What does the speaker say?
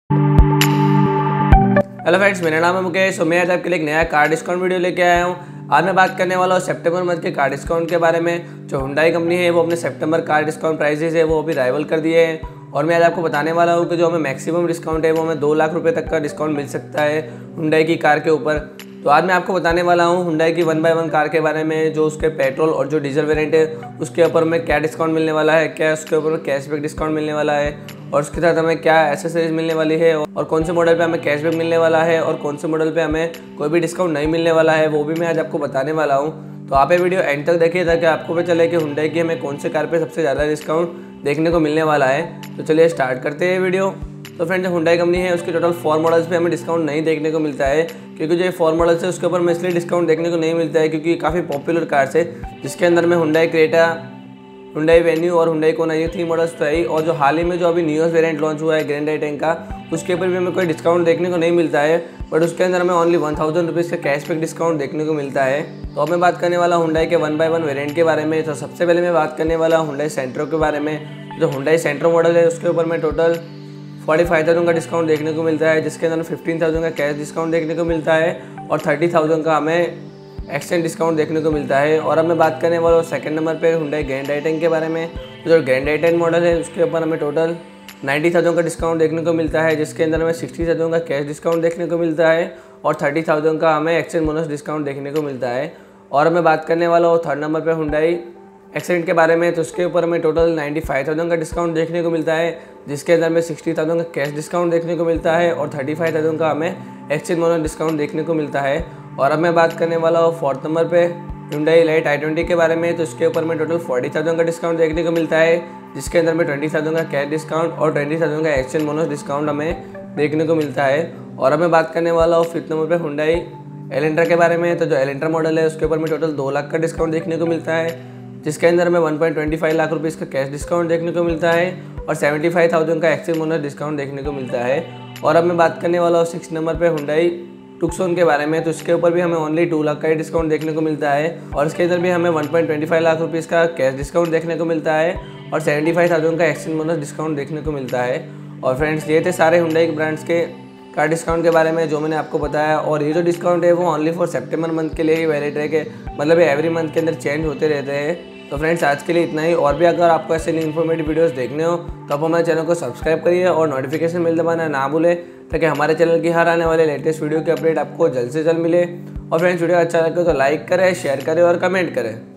Hello friends, मेरा नाम है मुकेश और मैं आज आपके लिए एक नया कार डिस्काउंट वीडियो लेके आया हूँ। आज मैं बात करने वाला हूँ सितंबर मंथ के कार डिस्काउंट के बारे में। जो हुंडई कंपनी है वो अपने सितंबर कार डिस्काउंट प्राइसेस है वो अभी राइवल कर दिए हैं और मैं आज आपको बताने वाला हूँ कि जो हमें मैक्सिमम डिस्काउंट है वो हमें 2 लाख रुपये तक का डिस्काउंट मिल सकता है हुंडई की कार के ऊपर। तो आज मैं आपको बताने वाला हूँ हुंडई की 1x1 कार के बारे में, जो उसके पेट्रोल और जो डीजल वेरिएंट है उसके ऊपर में क्या डिस्काउंट मिलने वाला है, क्या उसके ऊपर में कैशबैक डिस्काउंट मिलने वाला है और उसके साथ हमें क्या एसेसरीज मिलने वाली है और कौन से मॉडल पे हमें कैशबैक मिलने वाला है और कौन से मॉडल पे हमें कोई भी डिस्काउंट नहीं मिलने वाला है, वो भी मैं आज आपको बताने वाला हूँ। तो आप ये वीडियो एंड तक देखिए ताकि आपको पता चले कि हुंडई की हमें कौन से कार पे सबसे ज़्यादा डिस्काउंट देखने को मिलने वाला है। तो चलिए स्टार्ट करते हैं वीडियो। तो फ्रेंड्स, हुंडई कंपनी है उसके टोटल 4 मॉडल्स पे हमें डिस्काउंट नहीं देखने को मिलता है, क्योंकि जो ये 4 मॉडल्स है उसके ऊपर में इसलिए डिस्काउंट देखने को नहीं मिलता है क्योंकि काफ़ी पॉपुलर कार्स है, जिसके अंदर में हुंडई क्रेटा, हुंडई वेन्यू और हुंडई कोना, ये 3 मॉडल्स तो है ही। और जो हाल ही में जो अभी न्यूएस्ट वेरिएंट लॉन्च हुआ है ग्रैंड i10 का, उसके ऊपर भी हमें कोई डिस्काउंट देखने को नहीं मिलता है, बट उसके अंदर हमें ओनली 1000 रुपीज़ का कैशबैक डिस्काउंट देखने को मिलता है। तो अब मैं बात करने वाला हुंडई के 1x1 वेरिएंट के बारे में। तो सबसे पहले मैं बात करने वाला हुंडई सेंट्रो के बारे में। जो हुंडई सेंट्रो मॉडल है उसके ऊपर में टोटल 45,000 का डिस्काउंट देखने को मिलता है, जिसके अंदर 15,000 का कैश डिस्काउंट देखने को मिलता है और 30,000 का हमें एक्सचेंज डिस्काउंट देखने को मिलता है। और अब मैं बात करने वाला हूँ सेकंड नंबर पे हुंडई ग्रैंड i10 के बारे में। जो ग्रैंड i10 मॉडल है उसके ऊपर हमें टोटल 90,000 का डिस्काउंट देखने को मिलता है, जिसके अंदर हमें 60,000 का कैश डिस्काउंट देखने को मिलता है और 30,000 का हमें एक्सचेंज बोनस डिस्काउंट देखने को मिलता है। और अब मैं बात करने वाला हूँ थर्ड नंबर पर हुंडई एक्सेंट के बारे में। तो उसके ऊपर हमें टोटल 95,000 का डिस्काउंट देखने को मिलता है, जिसके अंदर में 60,000 का कैश डिस्काउंट देखने को मिलता है और 35,000 का हमें एक्सचेंज बोनस डिस्काउंट देखने को मिलता है। और अब मैं बात करने वाला हूँ फोर्थ नंबर पे Hyundai Elite i20 के बारे में। तो उसके ऊपर में टोटल 40,000 का डिस्काउंट देखने को मिलता है, जिसके अंदर में 20,000 का कैश डिस्काउंट और 20,000 का एक्सचेंज बोनस डिस्काउंट हमें देखने को मिलता है। और अब मैं बात करने वाला हूँ फिफ्थ नंबर पे Hyundai Elantra के बारे में। तो जो Elantra मॉडल है उसके ऊपर में टोटल 2 लाख का डिस्काउंट देखने को मिलता है, जिसके अंदर हमें 1.25 लाख रुपीज़ का कैश डिस्काउंट देखने को मिलता है और 75,000 का एक्सचेंज बोनस डिस्काउंट देखने को मिलता है। और अब मैं बात करने वाला हूँ 6 नंबर पे Hyundai Tucson के बारे में। तो इसके ऊपर भी हमें ओनली 2 लाख का ही डिस्काउंट देखने को मिलता है और इसके अंदर भी हमें 1.25 लाख रुपीज़ का कैश डिस्काउंट देखने को मिलता है और 75,000 का एक्सचेंज बोनस डिस्काउंट देखने को मिलता है। और फ्रेंड्स, ये थे सारे Hyundai ब्रांड्स के कार डिस्काउंट के बारे में जो मैंने आपको बताया। और ये जो डिस्काउंट है वो ओनली फॉर सितंबर मंथ के लिए ही वैलिड है, कि मतलब ये एवरी मंथ के अंदर चेंज होते रहते हैं। तो फ्रेंड्स, आज के लिए इतना ही। और भी अगर आपको ऐसे इन्फॉर्मेटिव वीडियोस देखने हो तो आप हमारे चैनल को सब्सक्राइब करिए और नोटिफिकेशन बेल दबाना ना भूलें, ताकि हमारे चैनल की हर आने वाले लेटेस्ट वीडियो की अपडेट आपको जल्द से जल्द मिले। और फ्रेंड्स, वीडियो अच्छा लगे तो लाइक करें, शेयर करें और कमेंट करें।